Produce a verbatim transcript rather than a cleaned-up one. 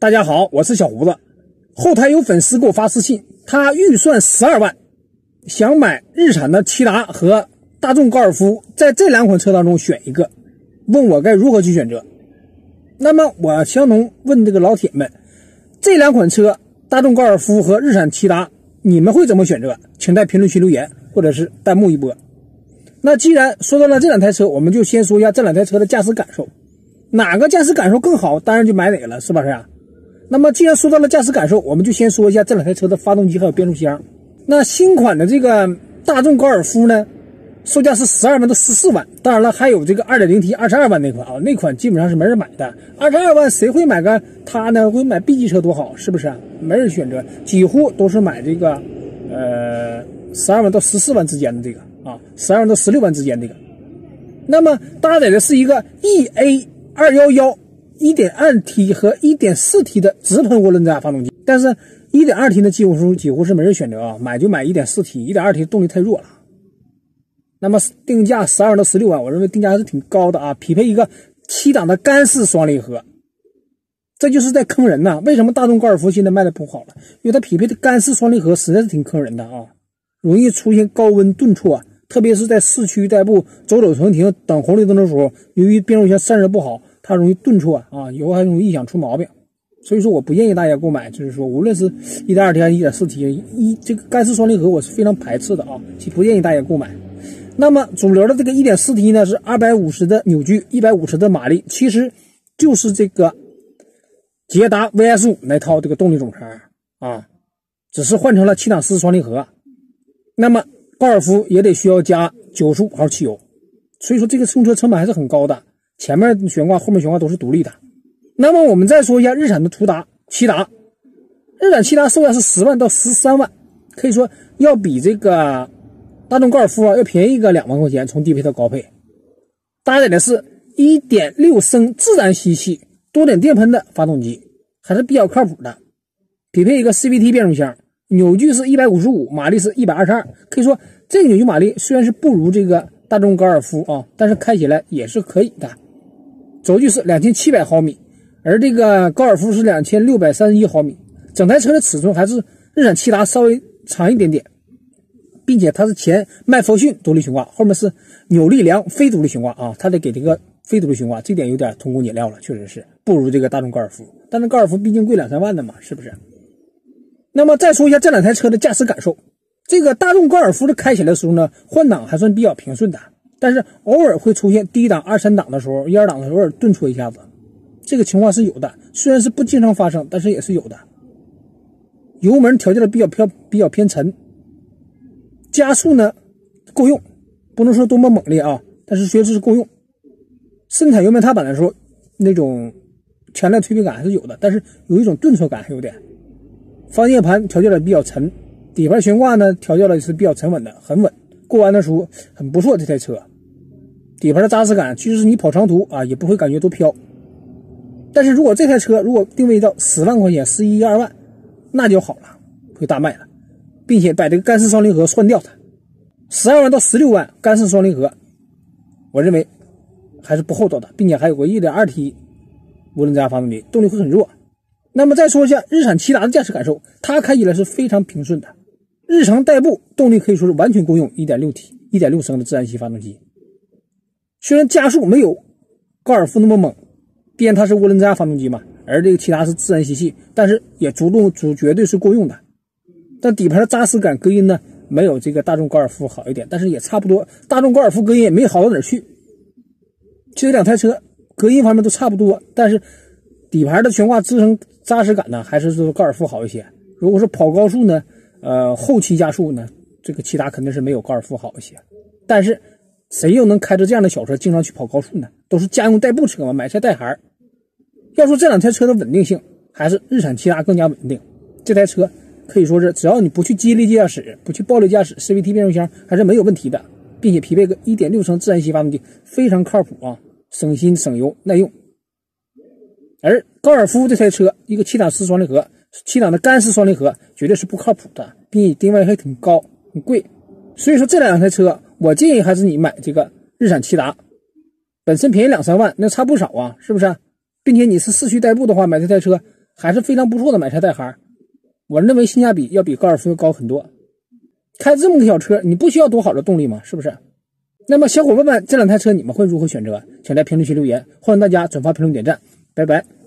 大家好，我是小胡子。后台有粉丝给我发私信，他预算十二万，想买日产的骐达和大众高尔夫，在这两款车当中选一个，问我该如何去选择。那么我相同问这个老铁们，这两款车大众高尔夫和日产骐达，你们会怎么选择？请在评论区留言或者是弹幕一波。那既然说到了这两台车，我们就先说一下这两台车的驾驶感受，哪个驾驶感受更好，当然就买哪个了，是不是啊？那么既然说到了驾驶感受，我们就先说一下这两台车的发动机还有变速箱。那新款的这个大众高尔夫呢，售价是十二万到十四万，当然了，还有这个 二点零 T 二十二万那款啊，那款基本上是没人买的。二十二万谁会买个它呢？会买 B 级车多好，是不是啊？没人选择，几乎都是买这个呃十二万到十四万之间的这个啊，十二万到十六万之间这个。那么搭载的是一个 E A 二一一一点二 T 和 一点四 T 的直喷涡轮增压发动机，但是 一点二 T 的几乎几乎是没人选择啊，买就买 一点四 T， 一点二 T 动力太弱了。那么定价十二万到十六万，我认为定价还是挺高的啊，匹配一个七档的干式双离合，这就是在坑人呐。为什么大众高尔夫现在卖的不好了？因为它匹配的干式双离合实在是挺坑人的啊，容易出现高温顿挫，特别是在市区代步、走走停停、等红绿灯的时候，由于变速箱散热不好，它容易顿挫啊，以后还容易异响出毛病。所以说我不建议大家购买，就是说无论是 一点二 T 还是 一点四 T， 一这个干式双离合我是非常排斥的啊，不建议大家购买。那么主流的这个 一点四 T 呢是二百五十的扭矩，一百五十的马力，其实就是这个捷达 V S 五 那套这个动力总成啊，只是换成了七档式双离合。那么高尔夫也得需要加九十五号汽油，所以说这个用车成本还是很高的，前面悬挂后面悬挂都是独立的。那么我们再说一下日产的途达骐达，日产骐达售价是十万到十三万，可以说要比这个大众高尔夫啊要便宜个两万块钱，从低配到高配。搭载的是 一点六 升自然吸气多点电喷的发动机，还是比较靠谱的，匹配一个 C V T 变速箱，扭矩是一百五十五，马力是一百二十二，可以说这个扭矩马力虽然是不如这个大众高尔夫啊，但是开起来也是可以的。轴距是两千七百毫米，而这个高尔夫是两千六百三十一毫米，整台车的尺寸还是日产骐达稍微长一点点，并且它是前麦弗逊独立悬挂，后面是扭力梁非独立悬挂啊，它得给这个非独立悬挂，这点有点偷工减料了，确实是不如这个大众高尔夫，但是高尔夫毕竟贵两三万的嘛，是不是？那么再说一下这两台车的驾驶感受，这个大众高尔夫的开起来的时候呢，换挡还算比较平顺的，但是偶尔会出现低档、二三档的时候，一二档的时候偶尔顿挫一下子，这个情况是有的，虽然是不经常发生，但是也是有的。油门调教的比较偏比较偏沉，加速呢够用，不能说多么猛烈啊，但是确实是够用。深踩油门踏板的时候，那种强烈推背感还是有的，但是有一种顿挫感还有点。方向盘调教的比较沉，底盘悬挂呢调教的是比较沉稳的，很稳，过弯的时候很不错。这台车底盘的扎实感，即使你跑长途啊也不会感觉多飘。但是如果这台车如果定位到十万块钱，十一二万，那就好了，会大卖了，并且把这个干式双离合换掉它。十二万到十六万干式双离合，我认为还是不厚道的，并且还有个 一点二 T 涡轮增压发动机，动力会很弱。那么再说一下日产骐达的驾驶感受，它开起来是非常平顺的，日常代步动力可以说是完全够用 一点六 T 一点六 升的自然吸发动机。虽然加速没有高尔夫那么猛，毕竟它是涡轮增压发动机嘛，而这个骐达是自然吸气，但是也足动足绝对是够用的。但底盘的扎实感、隔音呢没有这个大众高尔夫好一点，但是也差不多，大众高尔夫隔音也没好到哪儿去。其实两台车隔音方面都差不多，但是底盘的悬挂支撑扎实感呢还是说高尔夫好一些。如果是跑高速呢，呃后期加速呢，这个骐达肯定是没有高尔夫好一些。但是谁又能开着这样的小车经常去跑高速呢？都是家用代步车嘛，买菜带孩儿。要说这两台车的稳定性，还是日产骐达更加稳定。这台车可以说是只要你不去激烈驾驶，不去暴力驾驶， C V T 变速箱还是没有问题的，并且匹配个 一点六 升自然吸发动机，非常靠谱啊，省心省油耐用。而高尔夫这台车一个七档式双离合，七档的干式双离合绝对是不靠谱的，并且定位还挺高很贵。所以说这两台车我建议还是你买这个日产骐达，本身便宜两三万那差不少啊，是不是？并且你是市区代步的话，买这台车还是非常不错的买车代行。我认为性价比要比高尔夫要高很多。开这么个小车，你不需要多好的动力吗？是不是？那么小伙伴们，这两台车你们会如何选择？请在评论区留言，欢迎大家转发、评论、点赞，拜拜。